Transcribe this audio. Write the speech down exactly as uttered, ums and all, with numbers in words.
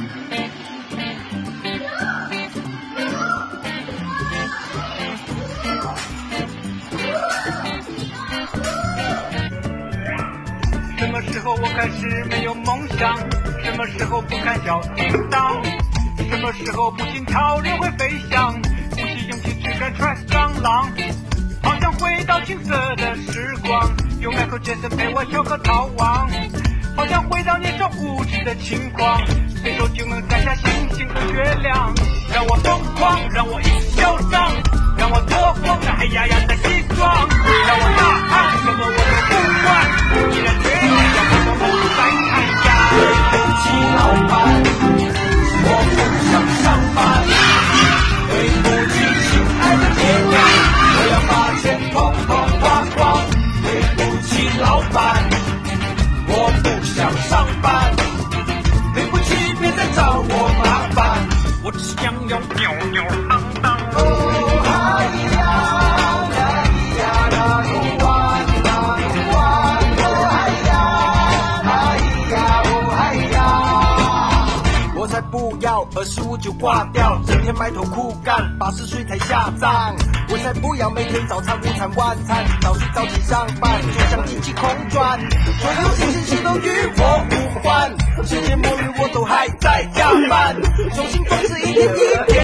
什么时候我开始没有梦想？什么时候不看小叮当？什么时候不信超人会飞翔？鼓起勇气去敢穿蟑螂，好想回到青涩的时光，有迈克杰森陪我跳个逃亡，好想回到年少无知的轻狂，随手就能摘下星星和月亮，让我疯狂，让我一直嚣张，让我脱光那黑压压的西装，让我呐喊，什么我都不管，依然决定要看到梦在太阳。对不起老板，我不想上班，对不起亲爱的爹娘，我要把钱统统花光。对不起老板，我不想上班，对不起别再找我麻烦，我只想要扭扭当当。哦嗨呀嗨呀啦噜哇啦噜哇，哦嗨呀嗨呀哦嗨呀，我才不要二十五就挂掉，整天埋头苦干，八十岁才下葬。我才不要每天早餐、午餐、晚餐，早睡早起上班，就像机器空转，所有新鲜事都与我无关，世界末日我都还在加班，重新装饰一天一天。